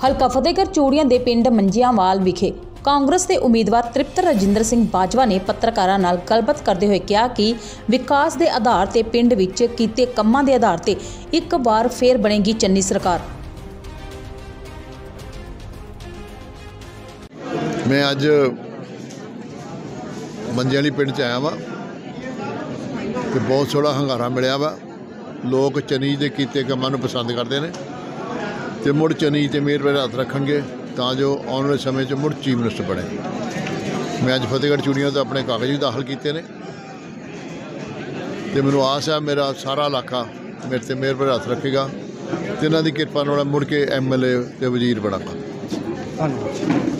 ਹਲਕਾ ਫਤਿਹਗੜ੍ਹ ਚੂੜੀਆਂ ਦੇ ਪਿੰਡ ਮੰਜੀਆਂਵਾਲ ਵਿਖੇ ਕਾਂਗਰਸ ਦੇ ਉਮੀਦਵਾਰ ਤ੍ਰਿਪਤ ਰਜਿੰਦਰ ਸਿੰਘ ਬਾਜਵਾ ਨੇ ਪੱਤਰਕਾਰਾਂ ਨਾਲ ਗੱਲਬਾਤ ਕਰਦੇ ਹੋਏ ਕਿਹਾ ਕਿ ਵਿਕਾਸ ਦੇ ਆਧਾਰ ਤੇ ਪਿੰਡ ਵਿੱਚ ਕੀਤੇ ਕੰਮਾਂ ਦੇ ਆਧਾਰ ਤੇ ਇੱਕ ਵਾਰ ਫੇਰ ਬਣੇਗੀ ਚੰਨੀ ਸਰਕਾਰ। मैं अज मंजियाली पिंड च आया वा तो बहुत सोहना हंगारा मिलिया वा। लोग चनीज के कीते कामां नूं पसंद करते हैं तो मुड़ चनीज ते मेहर पर हथ रखणगे तां जो आने वाले समय च मुड़ चीफ मिनिस्टर बने। मैं अज फतेहगढ़ चूड़ियां तो अपने कागज भी दाखिल किए हैं तो मैनूं आस है मेरा सारा इलाका मेरे ते मेहर पर हथ रखेगा तो इन्हां दी किरपा नाल मुड़ के MLA ते वजीर बनांगा।